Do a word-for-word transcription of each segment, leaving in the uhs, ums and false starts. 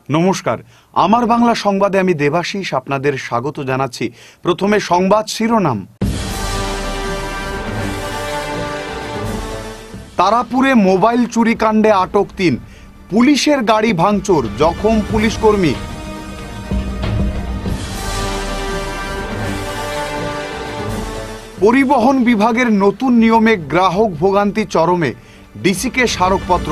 নমস্কার, আমার বাংলা সংবাদে আমি দেবাশিস আপনাদের স্বাগত জানাচ্ছি। প্রথমে সংবাদ শিরোনাম। তারাপুরে মোবাইল চুরি কাণ্ডে আটক তিন, পুলিশের গাড়ি ভাঙচুর, জখম পুলিশ কর্মী। পরিবহন বিভাগের নতুন নিয়মে গ্রাহক ভোগান্তি চরমে, ডিসিকে স্মারকপত্র।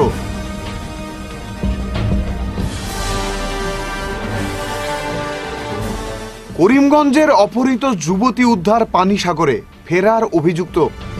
করিমগঞ্জের অপহৃত যুবতী উদ্ধার পানিসাগরে, ফেরার অভিযুক্ত।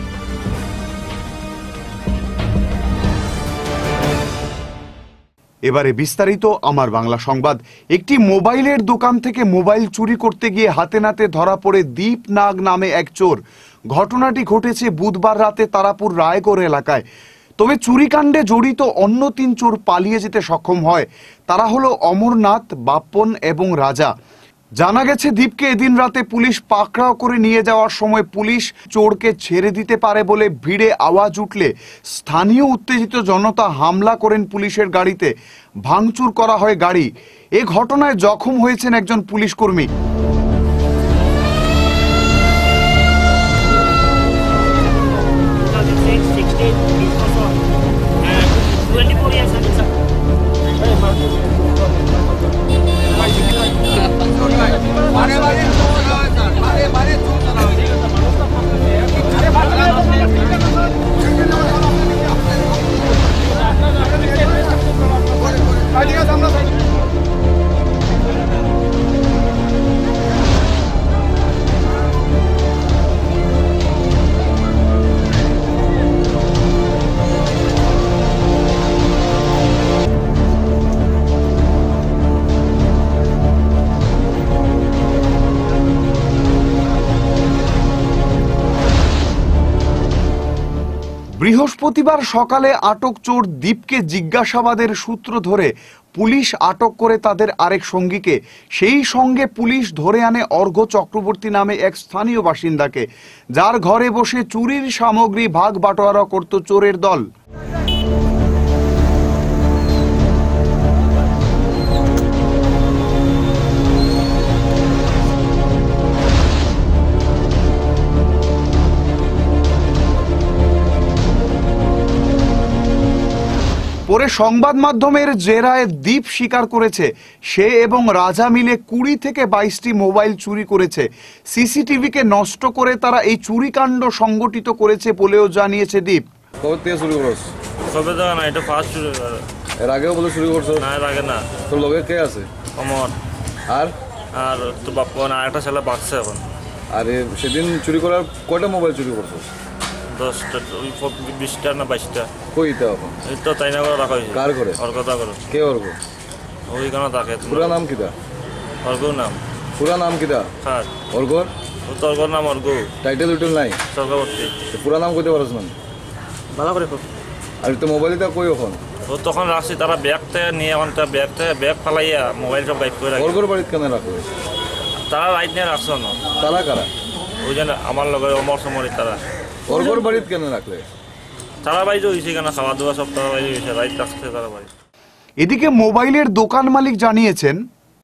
এবারে বিস্তারিত আমার বাংলা সংবাদ। একটি মোবাইলের দোকান থেকে মোবাইল চুরি করতে গিয়ে হাতে নাতে ধরা পড়ে দীপ নাগ নামে এক চোর। ঘটনাটি ঘটেছে বুধবার রাতে তারাপুর রায়গড় এলাকায়। তবে চুরিকাণ্ডে জড়িত অন্য তিন চোর পালিয়ে যেতে সক্ষম হয়। তারা হলো অমরনাথ, বাপ্পন এবং রাজা। জানা গেছে দীপকে এদিন রাতে পুলিশ পাকড়াও করে নিয়ে যাওয়ার সময় পুলিশ চোরকে ছেড়ে দিতে পারে বলে ভিড়ে আওয়াজ উঠলে স্থানীয় উত্তেজিত জনতা হামলা করেন পুলিশের গাড়িতে, ভাঙচুর করা হয় গাড়ি। এ ঘটনায় জখম হয়েছেন একজন পুলিশ কর্মী। বৃহস্পতিবার সকালে আটক চোর দীপকে জিজ্ঞাসাবাদের সূত্র ধরে পুলিশ আটক করে তাদের আরেক সঙ্গীকে। সেই সঙ্গে পুলিশ ধরে আনে অর্ঘ্য চক্রবর্তী নামে এক স্থানীয় বাসিন্দাকে, যার ঘরে বসে চুরির সামগ্রী ভাগ বাটোয়ারা করত চোরের দল। পরে সংবাদ মাধ্যমের জেরায় দীপ স্বীকার করেছে সে এবং রাজা মিলে কুড়ি থেকে বাইশটি মোবাইল চুরি করেছে। সিসিটিভিকে নষ্ট করে তারা এই চুরিকাণ্ড সংগঠিত করেছে বলেও জানিয়েছে দীপ। কবে থেকে শুরু করছ? সবে তো না, এটা ফার্স্ট শুরু করে। এর আগেও বলে শুরু করছ? না, এর আগে না। তোর লগে কে আছে? অমর আর আর তো বাপ্পা না, একটা ছেলে বাঁচছে এখন। আরে সেদিন চুরি করার কয়টা মোবাইল চুরি করছো? দশটা, ওই বিশটা না বাইশটা। কই তা এখন? এই তো তাই না করে রাখা হয়েছে। কার করে? ওর কথা করো। কে অর্ঘ? ওইখানে থাকে। পুরা নাম কিটা? অর্ঘর নাম। পুরা নাম কিটা? হ্যাঁ, অর্ঘর। ও তো অর্ঘর নাম অর্ঘ। টাইটেল উইটেল নাই? চক্রবর্তী। পুরা নাম কইতে পারছ না? ভালো করে। আর তো মোবাইলটা কই এখন? ও তখন রাখছি, তারা ব্যাগ থেকে নিয়ে এখন ব্যাগ থেকে ব্যাগ ফালাইয়া মোবাইল সব গাইড করে রাখে। অর্ঘর বাড়িতে কেন রাখবে? তারা রাইট নিয়ে রাখছো না। তারা কারা? ওই জন্য আমার লগে অমর সমরি তারা। অর্ঘর বাড়িতে কেন রাখলে? তারা বাইরে হয়েছে কেন, খাওয়া দাওয়া সব তারা বাইরে হয়েছে, রাইট রাখছে তারা বাইরে। এদিকে মোবাইলের দোকান মালিক জানিয়েছেন,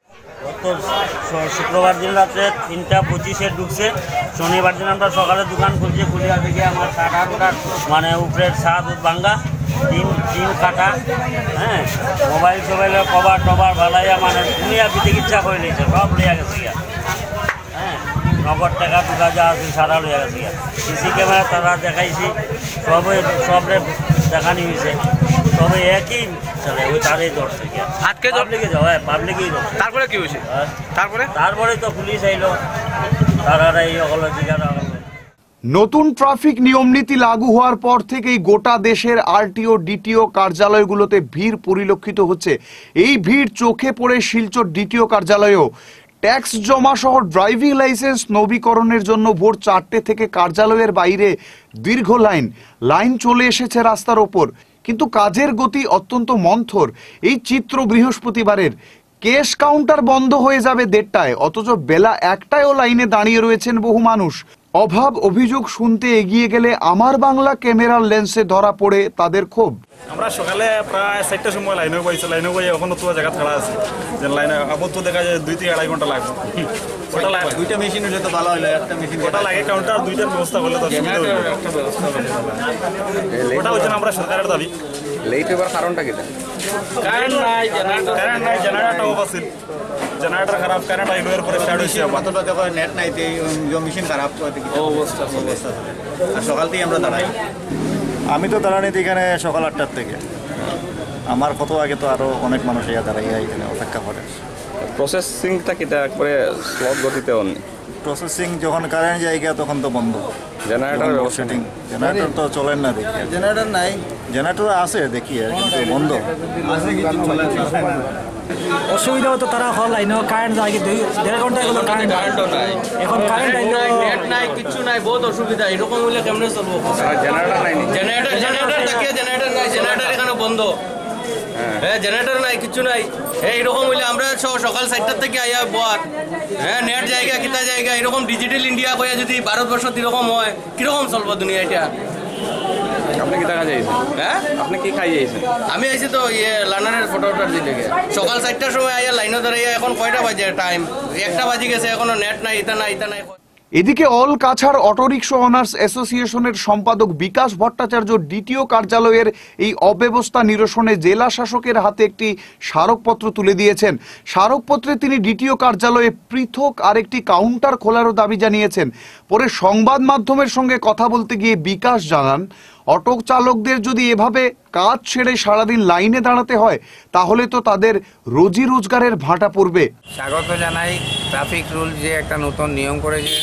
শুক্রবার দিন রাত্রে তিনটা পঁচিশে ঢুকছে। শনিবার দিন আমরা সকালে দোকান খুলছি, খুলিয়া থেকে আমার ষাট আটটার মানে উপরের ছাদ ভাঙ্গা, তিন তিন কাটা, হ্যাঁ, মোবাইল সোবাইলের কভার টভার ভালাইয়া মানে দুনিয়া বিতে ইচ্ছা করে নিয়েছে, সব লইয়া গেছে গিয়া। হ্যাঁ, নগদ টাকা টুকা যা আছে সারা লইয়া গেছে গিয়া। সিসি ক্যামেরা তারা দেখাইছি, সবে সবরে দেখানি হয়েছে, তবে একই চলে ওই তারই ধরছে গিয়া। আজকে পাবলিকে যাও, হ্যাঁ পাবলিকেই ধরছে। তারপরে কি হয়েছে? তারপরে তারপরে তো পুলিশ আইলো, তারা এই হলো জিজ্ঞাসা। নতুন ট্রাফিক নিয়ম নীতি লাগু হওয়ার পর থেকেই গোটা দেশের আরটিও ডিটিও কার্যালয়গুলোতে ভিড় পরিলক্ষিত হচ্ছে। এই ভিড় চোখে পড়ে শিলচর ডিটিও কার্যালয়েও। ট্যাক্স জমা সহ ড্রাইভিং লাইসেন্স নবীকরণের জন্য ভোর চারটে থেকে কার্যালয়ের বাইরে দীর্ঘ লাইন লাইন চলে এসেছে রাস্তার ওপর, কিন্তু কাজের গতি অত্যন্ত মন্থর। এই চিত্র বৃহস্পতিবারের। কেশ কাউন্টার বন্ধ হয়ে যাবে দেড়টায়, অথচ বেলা একটায়ও লাইনে দাঁড়িয়ে রয়েছেন বহু মানুষ। অভাব অভিযোগ শুনতে এগিয়ে গেলে আমার বাংলা ক্যামেরার লেন্সে ধরা পড়ে তাদের ক্ষোভ। আমরা সকালে প্রায় চারটার সময় লাইনে পাইছি, লাইনে পাই এখনো তো জায়গা ছাড়া আছে, যে লাইনে আবার তো দেখা যায় দুই থেকে আড়াই ঘন্টা লাগবে। ওটা লাগে দুইটা মেশিন হলে তো ভালো হলো, একটা মেশিন ওটা লাগে কাউন্টার দুইটার ব্যবস্থা করলে তো সুবিধা হইলো। ওটা হচ্ছে না আমরা সরকারের দাবি। লেট হবার কারণটা কি? কারেন্ট নাই, কারেন্ট নাই, জেনারেটর অফ আছে, জেনারেটর খারাপ, কারেন্ট আইলো এর পরে স্টার্ট হইছে আবার। কতটা দেখো নেট নাই, মেশিন খারাপ অবস্থা অবস্থা। আর সকাল থেকে আমরা দাঁড়াই। আমি তো দাঁড়ানিতে এখানে সকাল আটটার থেকে, আমার কত আগে তো আরও অনেক মানুষ ইয়া দাঁড়াইয়া এখানে অপেক্ষা করে। প্রসেসিংটা কিটা একবারে স্লট গতিতে অন প্রসেসিং যখন কারেন্ট জায়গা তখন তো বন্ধ। জেনারেটর সেটিং জেনারেটর তো চলেন না দেখি। জেনারেটর নাই, জেনারেটর আছে দেখি কিন্তু বন্ধ। অসুবিধা হতো তারা হল লাইনে কারেন্ট যায় দুই দেড় ঘন্টা এগুলো কারেন্ট কারেন্টও নাই, এখন কারেন্ট আইলো নেট নাই, কিচ্ছু নাই, বহুত অসুবিধা। এরকম হইলে কেমনে চলবো? জেনারেটর নাই জেনারেটর জেনারেটর তাকিয়ে জেনারেটর নাই, জেনারেটর এখানে বন্ধ। হ্যাঁ জেনারেটর নাই, কিচ্ছু নাই। হ্যাঁ এরকম হইলে আমরা সকাল চারটার থেকে আইয়া বর হ্যাঁ নেট জায়গা কিতা জায়গা এরকম ডিজিটাল ইন্ডিয়া কইয়া যদি ভারতবর্ষত এরকম হয় কিরকম চলবো দুনিয়া এটা? আপনি কি টাকা যাইছেন? হ্যাঁ আপনি কি খাই যাইছেন? আমি আইছি তো ইয়ে লার্নারের ফটোটার দিলে সকাল চারটার সময় আইয়া লাইনে দাঁড়াইয়া এখন কয়টা বাজে টাইম? একটা বাজি গেছে, এখনো নেট নাই, ইতা নাই, ইতা নাই। এদিকে অল কাছাড় অটোরিকশা অনার্স অ্যাসোসিয়েশনের সম্পাদক বিকাশ ভট্টাচার্য ডিটিও কার্যালয়ের এই অব্যবস্থা নিরসনে জেলা শাসকের হাতে একটি স্মারকপত্র তুলে দিয়েছেন। স্মারকপত্রে তিনি ডিটিও কার্যালয়ে পৃথক আরেকটি কাউন্টার খোলারও দাবি জানিয়েছেন। পরে সংবাদ মাধ্যমের সঙ্গে কথা বলতে গিয়ে বিকাশ জানান, অটো চালকদের যদি এভাবে কাজ ছেড়ে সারাদিন লাইনে দাঁড়াতে হয় তাহলে তো তাদের রোজি রোজগারের ভাটা পড়বে। স্বাগত জানাই ট্রাফিক রুল যে একটা নতুন নিয়ম করেছে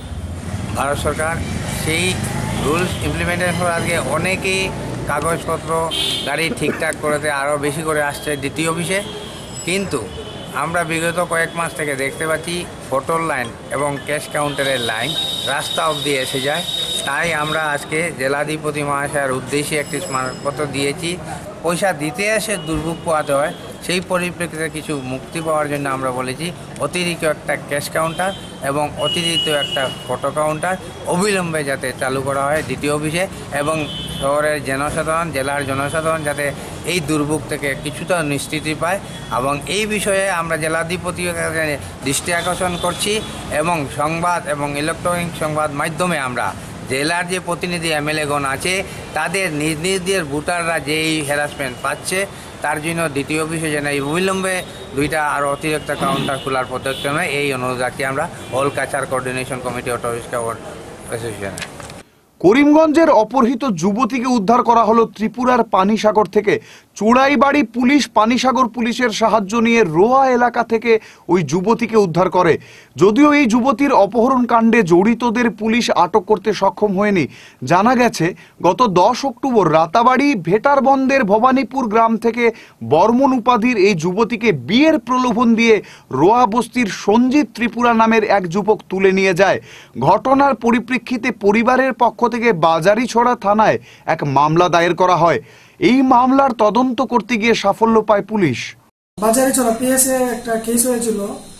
ভারত সরকার, সেই রুলস ইমপ্লিমেন্টেশন করার আগে অনেকেই কাগজপত্র গাড়ি ঠিকঠাক করতে আরও বেশি করে আসছে দ্বিতীয় অফিসে। কিন্তু আমরা বিগত কয়েক মাস থেকে দেখতে পাচ্ছি ফটোর লাইন এবং ক্যাশ কাউন্টারের লাইন রাস্তা অবধি এসে যায়। তাই আমরা আজকে জেলাধিপতি মহাশয়ের উদ্দেশ্যে একটি স্মারকপত্র দিয়েছি। পয়সা দিতে এসে দুর্ভোগ পোহাতে হয়, সেই পরিপ্রেক্ষিতে কিছু মুক্তি পাওয়ার জন্য আমরা বলেছি অতিরিক্ত একটা ক্যাশ কাউন্টার এবং অতিরিক্ত একটা ফটো কাউন্টার অবিলম্বে যাতে চালু করা হয় দ্বিতীয় অফিসে, এবং শহরের জনসাধারণ জেলার জনসাধারণ যাতে এই দুর্ভোগ থেকে কিছুটা নিশ্চিতি পায়। এবং এই বিষয়ে আমরা জেলাধিপতির কাছে দৃষ্টি আকর্ষণ করছি এবং সংবাদ এবং ইলেকট্রনিক সংবাদ মাধ্যমে আমরা জেলার যে প্রতিনিধি এমএলএগণ আছে তাদের নিজ নিজের ভোটাররা যেই হ্যারাসমেন্ট পাচ্ছে তার জন্য দ্বিতীয় অফিসে যেন এই অবিলম্বে দুইটা আরও অতিরিক্ত কাউন্টার খোলার পদক্ষেপ নেয়, এই অনুরোধ রাখি আমরা all Cachar coordination committee auto rickshaw অ্যাসোসিয়েশনে। করিমগঞ্জের অপহৃত যুবতীকে উদ্ধার করা হলো ত্রিপুরার পানিসাগর থেকে। চুড়াইবাড়ি পুলিশ পানিসাগর পুলিশের সাহায্য নিয়ে রোয়া এলাকা থেকে ওই যুবতীকে উদ্ধার করে। যদিও এই যুবতীর অপহরণ কাণ্ডে জড়িতদের পুলিশ আটক করতে সক্ষম হয়নি। জানা গেছে গত দশ অক্টোবর রাতাবাড়ি ভেটারবন্দের ভবানীপুর গ্রাম থেকে বর্মন উপাধির এই যুবতীকে বিয়ের প্রলোভন দিয়ে রোয়া বস্তির সঞ্জিত ত্রিপুরা নামের এক যুবক তুলে নিয়ে যায়। ঘটনার পরিপ্রেক্ষিতে পরিবারের পক্ষ থেকে বাজারিছড়া থানায় এক মামলা দায়ের করা হয়। এই মামলার তদন্ত করতে গিয়ে সাফল্য পায় পুলিশ। বাজারিছড়া পিএসএ একটা কেস হয়েছিল,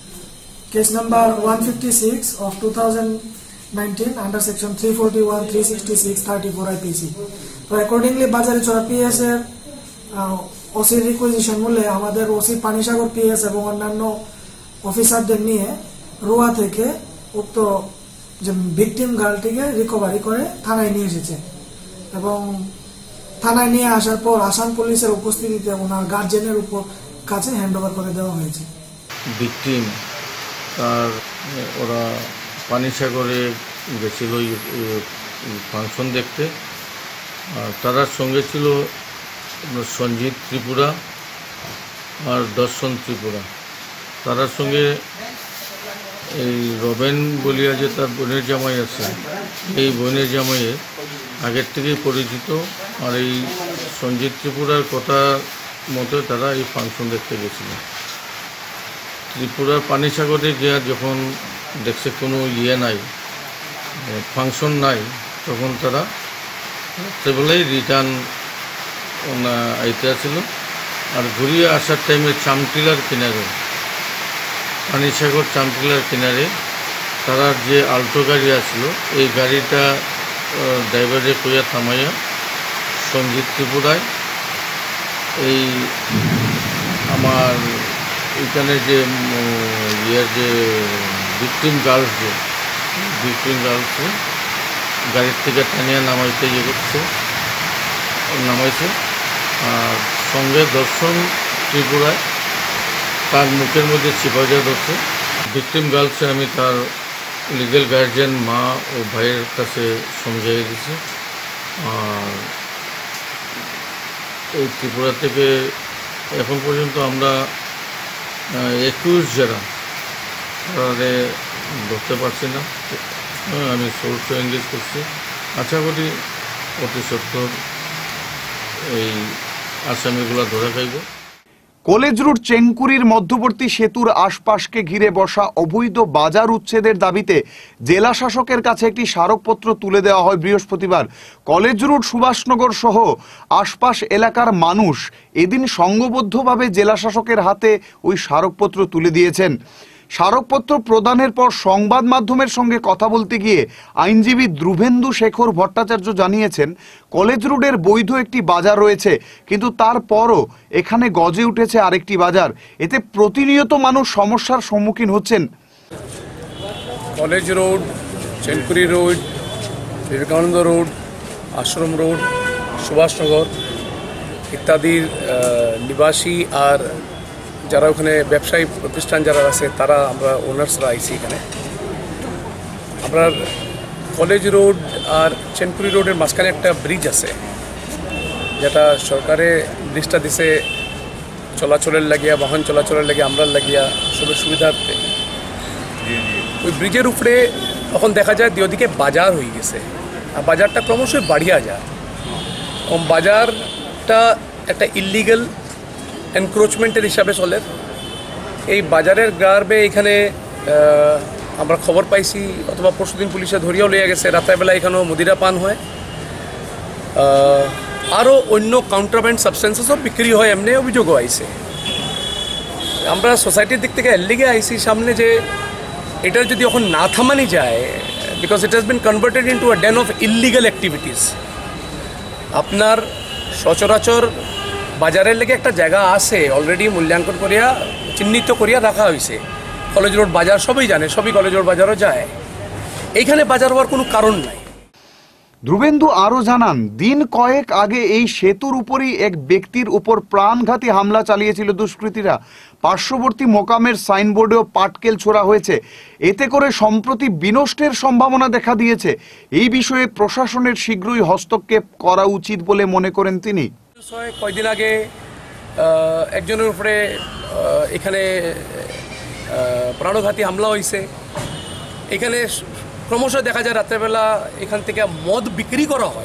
case number one fifty six of two thousand nineteen under section three forty one three sixty six thirty four IPC. তো অ্যাকর্ডিংলি বাজারিছড়া পিএসএ ওসির রিকুইজিশন মূল্যে আমাদের ওসি পানিসাগর পিএস এবং অন্যান্য অফিসারদের নিয়ে রোয়া থেকে উক্ত যে ভিকটিম গার্লটিকে রিকভারি করে থানায় নিয়ে এসেছে এবং থানায় নিয়ে আসার পর আসাম পুলিশের উপস্থিতিতে ওনার গার্জেনের উপর কাছে হ্যান্ড ওভার করে দেওয়া হয়েছে। ভিকটিম তার ওরা পানিসাগরে গেছিল ফাংশন দেখতে, আর তার সঙ্গে ছিল সঞ্জিত ত্রিপুরা আর দর্শন ত্রিপুরা। তার সঙ্গে এই রবেন বলিয়া যে তার বোনের জামাই আছে, এই বোনের জামাইয়ের আগের থেকেই পরিচিত। আর এই সঞ্জিত ত্রিপুরার কথা মতো তারা এই ফাংশন দেখতে গেছিল। ত্রিপুরার পানিসাগরে গিয়া যখন দেখছে কোনো ইয়ে নাই, ফাংশন নাই, তখন তারা রাত্রেবেলায় রিটার্ন আইতে আসছিল। আর ঘুরিয়ে আসার টাইমে চামটিলার কিনারে, পানিসাগর চামটিলার কিনারে তারা যে আল্টো গাড়ি আসলো এই গাড়িটা ড্রাইভারে কইয়া থামাইয়া সঞ্জিত ত্রিপুরায় এই আমার এখানে যে ইয়ের যে ভিকটিম গার্লস যে ভিকটিম গার্লসে গাড়ির থেকে টানিয়া নামাইতে ইয়ে করছে নামাইছে আর সঙ্গে দর্শন ত্রিপুরায় তার মুখের মধ্যে চিপাজা ধরছে। ভিকটিম গার্লসে আমি তার লিগেল গার্জিয়ান মা ও ভাইয়ের কাছে সমঝাইয়ে দিছি। আর এই ত্রিপুরা থেকে এখন পর্যন্ত আমরা একুশ যারা তারা ধরতে পারছি না। আমি সোর্স এঙ্গেজ করছি, আশা করি অতি সত্তর এই আসামিগুলো ধরা খাইব। কলেজ রোড চেঙ্কুরির মধ্যবর্তী সেতুর আশপাশকে ঘিরে বসা অবৈধ বাজার উচ্ছেদের দাবিতে জেলা শাসকের কাছে একটি স্মারকপত্র তুলে দেওয়া হয় বৃহস্পতিবার। কলেজ রোড সুভাষনগর সহ আশপাশ এলাকার মানুষ এদিন সংঘবদ্ধভাবে জেলা শাসকের হাতে ওই স্মারকপত্র তুলে দিয়েছেন। স্মারকপত্র প্রদানের পর সংবাদ মাধ্যমের সঙ্গে কথা বলতে গিয়ে আইনজীবী ধ্রুবেন্দু শেখর ভট্টাচার্য জানিয়েছেন, কলেজ রোডের বৈধ একটি বাজার রয়েছে, কিন্তু তারপরও এখানে গজে উঠেছে আরেকটি বাজার। এতে প্রতিনিয়ত মানুষ সমস্যার সম্মুখীন হচ্ছেন। College road, Chenkuri road, Vivekananda road, Ashram road, Subhashnagar ইত্যাদির নিবাসী আর যারা ওখানে ব্যবসায়ী প্রতিষ্ঠান যারা আছে তারা আমরা ওনার্সরা আইছি এখানে। আমরা কলেজ রোড আর চেনকুরি রোডের মাঝখানে একটা ব্রিজ আছে, যেটা সরকারে ব্রিজটা দিছে চলাচলের লাগিয়া, বাহন চলাচলের লাগিয়া, আমরার লাগিয়া সবের সুবিধার্থে। ওই ব্রিজের উপরে তখন দেখা যায় দুদিকে বাজার হয়ে গেছে, আর বাজারটা ক্রমশই বাড়িয়া যায়। বাজারটা একটা ইলিগাল এনক্রোচমেন্টের হিসাবে চলে। এই বাজারের গার্বে এখানে আমরা খবর পাইছি, অথবা পরশুদিন পুলিশে ধরিয়াও লইয়া গেছে, রাত্রেবেলা এখানেও মদিরা পান হয়, আরও অন্য কাউন্টারব্যান্ড সাবস্টেন্সেসও বিক্রি হয়, এমনি অভিযোগও আইছে। আমরা সোসাইটির দিক থেকে এলিগে আইছি সামনে যে এটার যদি এখন না থামানি যায়, because it has been converted into a den of illegal activities. আপনার সচরাচর বাজারের লেগে একটা জায়গা আছে, অলরেডি মূল্যাঙ্কন করিয়া চিহ্নিত করিয়া রাখা হয়েছে। কলেজ রোড বাজার সবই জানে, সবই কলেজ রোড বাজারও যায়, এইখানে বাজার হওয়ার কোনো কারণ নাই। ধ্রুবেন্দু আরও জানান, দিন কয়েক আগে এই সেতুর উপরই এক ব্যক্তির উপর প্রাণঘাতী হামলা চালিয়েছিল দুষ্কৃতীরা। পার্শ্ববর্তী মোকামের সাইনবোর্ডেও পাটকেল ছোড়া হয়েছে। এতে করে সম্প্রতি বিনষ্টের সম্ভাবনা দেখা দিয়েছে। এই বিষয়ে প্রশাসনের শীঘ্রই হস্তক্ষেপ করা উচিত বলে মনে করেন তিনি। কয়েকদিন আগে একজনের উপরে এখানে প্রাণঘাতী হামলা হয়েছে। এখানে ক্রমশ দেখা যায় রাত্রেবেলা এখান থেকে মদ বিক্রি করা হয়।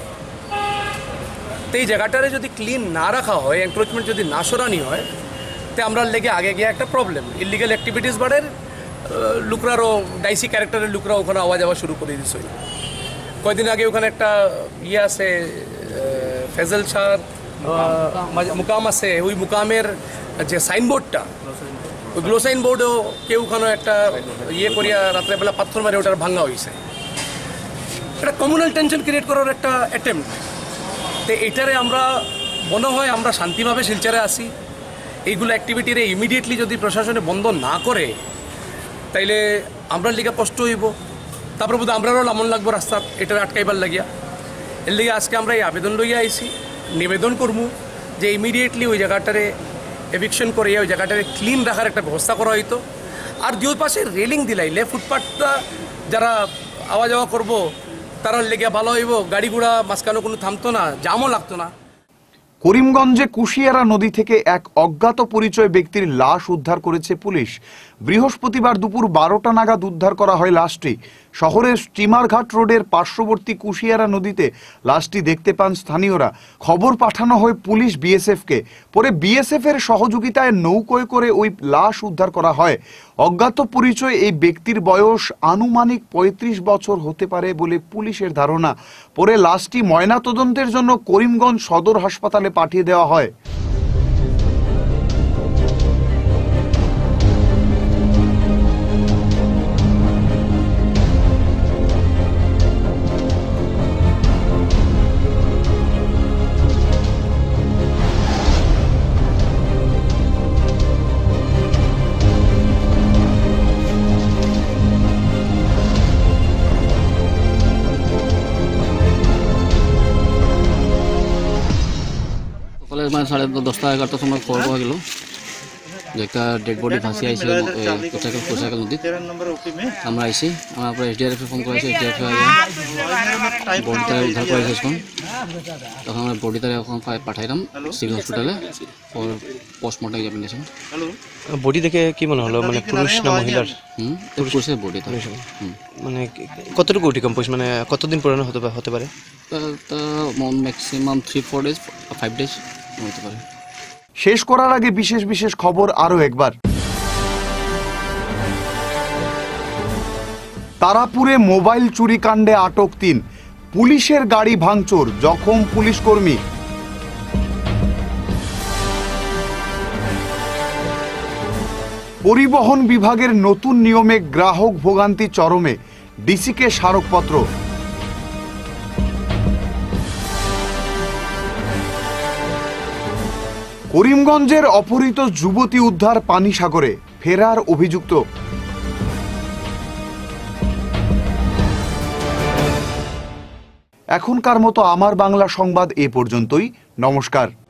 তো এই জায়গাটারে যদি ক্লিন না রাখা হয়, এনক্রোচমেন্ট যদি না সরানি হয়, তো আমরা লেগে আগে গিয়ে একটা প্রবলেম, ইলিগাল অ্যাক্টিভিটিস বাড়ের, লুকরারও ডাইসি ক্যারেক্টারের লুকরা ওখানে আওয়াজ আওয়াজ শুরু করে দিচ্ছে। কয়েকদিন আগে ওখানে একটা ইয়ে আছে, ফেজল শাহর মুকাম আছে, ওই মুকামের যে সাইনবোর্ডটা, ওই গ্লো সাইনবোর্ডও কেউ ওখানে একটা ইয়ে করিয়া রাত্রেবেলা পাথর মারে ওটার ভাঙা হয়েছে। এটা কমিউনাল টেনশন ক্রিয়েট করার একটা অ্যাটেম্প্ট। তো এইটারে আমরা মনে হয় আমরা শান্তিভাবে শিলচরে আসি, এইগুলো অ্যাক্টিভিটিরে ইমিডিয়েটলি যদি প্রশাসনে বন্ধ না করে তাইলে আমরা লিগে কষ্ট হইব, তারপরে বোধ আমরাও লামন লাগবো রাস্তা এটার আটকাইবার লাগিয়া। এর লিগে আজকে আমরা এই আবেদন লইয়া আইছি, নিবেদন করবো যে ইমিডিয়েটলি ওই জায়গাটারে এভিকশন করে ওই জায়গাটারে ক্লিন রাখার একটা ব্যবস্থা করা হইতো। আর দুই পাশে রেলিং দিলাইলে ফুটপাথটা যারা আওয়া যাওয়া করবো তারা লেগে ভালো হইব, গাড়ি ঘোড়া মাঝখানে কোনো থামতো না, জামও লাগতো না। করিমগঞ্জে কুশিয়ারা নদী থেকে এক অজ্ঞাত পরিচয় ব্যক্তির লাশ উদ্ধার করেছে পুলিশ। বৃহস্পতিবার দুপুর বারোটা নাগাদ উদ্ধার করা হয় লাশটি। শহরের স্টিমারঘাট রোডের পার্শ্ববর্তী কুশিয়ারা নদীতে লাশটি দেখতে পান স্থানীয়রা। খবর পাঠানো হয় পুলিশ বিএসএফকে। পরে বিএসএফ এর সহযোগিতায় নৌকোয় করে ওই লাশ উদ্ধার করা হয়। অজ্ঞাত পরিচয় এই ব্যক্তির বয়স আনুমানিক পঁয়ত্রিশ বছর হতে পারে বলে পুলিশের ধারণা। পরে লাশটি ময়নাতদন্তের জন্য করিমগঞ্জ সদর হাসপাতালে পাঠিয়ে দেওয়া হয়। মানে সাড়ে দশটা এগারোটার সময় খবর পাওয়া গেল যে একটা ডেড বডি ভাসি আইসে কোচাইকেল কোচাইকেল নদীত। আমরা আইসি আমার পরে এসডিআরএফে ফোন করেছে, এসডিআরএফে বডিটা উদ্ধার করেছে এখন। তখন আমরা বডিটা এখন পাঠাইলাম সিভিল হসপিটালে ফর পোস্টমর্টম এক্সামিনেশন। বডি দেখে কি মনে হলো, মানে পুরুষ না মহিলার? হুম পুরুষের বডি। মানে কতটুকু ডিকম্পোজ, মানে কতদিন পুরানো হতে হতে পারে? Maximum three four days five days হতে পারে। শেষ করার আগে বিশেষ বিশেষ খবর আরো একবার। তারাপুরে মোবাইল চুরি কাণ্ডে আটক তিন, পুলিশের গাড়ি ভাঙচুর, জখম পুলিশ কর্মী। পরিবহন বিভাগের নতুন নিয়মে গ্রাহক ভোগান্তি চরমে, ডিসিকে স্মারকপত্র। করিমগঞ্জের অপহৃত যুবতী উদ্ধার পানিসাগরে, ফেরার অভিযুক্ত। এখনকার মতো আমার বাংলা সংবাদ এ পর্যন্তই। নমস্কার।